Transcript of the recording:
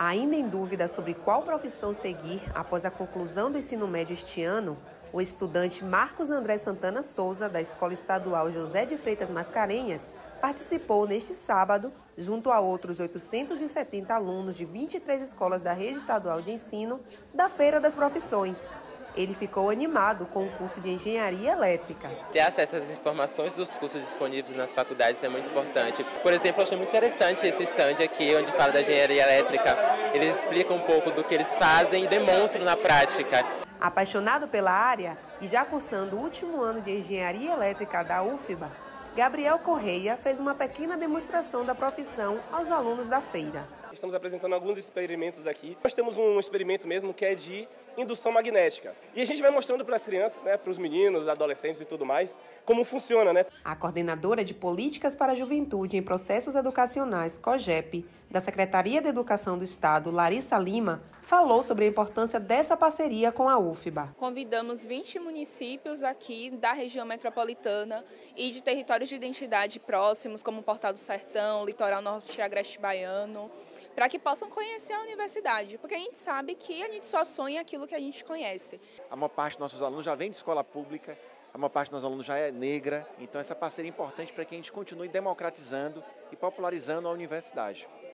Ainda em dúvida sobre qual profissão seguir após a conclusão do ensino médio este ano, o estudante Marcos André Santana Souza, da Escola Estadual José de Freitas Mascarenhas, participou neste sábado, junto a outros 870 alunos de 23 escolas da rede estadual de ensino, da Feira das Profissões. Ele ficou animado com o curso de Engenharia Elétrica. Ter acesso às informações dos cursos disponíveis nas faculdades é muito importante. Por exemplo, eu achei muito interessante esse stand aqui, onde fala da engenharia elétrica. Eles explicam um pouco do que eles fazem e demonstram na prática. Apaixonado pela área e já cursando o último ano de Engenharia Elétrica da UFBA, Gabriel Correia fez uma pequena demonstração da profissão aos alunos da feira. Estamos apresentando alguns experimentos aqui. Nós temos um experimento mesmo que é de indução magnética. E a gente vai mostrando para as crianças, para os meninos, adolescentes e tudo mais, como funciona, A coordenadora de Políticas para a Juventude em Processos Educacionais, COGEP, da Secretaria de Educação do Estado, Larissa Lima, falou sobre a importância dessa parceria com a UFBA. Convidamos 20 municípios aqui da região metropolitana e de territórios de identidade próximos, como Portal do Sertão, Litoral Norte e Agreste Baiano, para que possam conhecer a universidade, porque a gente sabe que a gente só sonha aquilo que a gente conhece. A maior parte dos nossos alunos já vem de escola pública, a maior parte dos nossos alunos já é negra, então essa parceria é importante para que a gente continue democratizando e popularizando a universidade.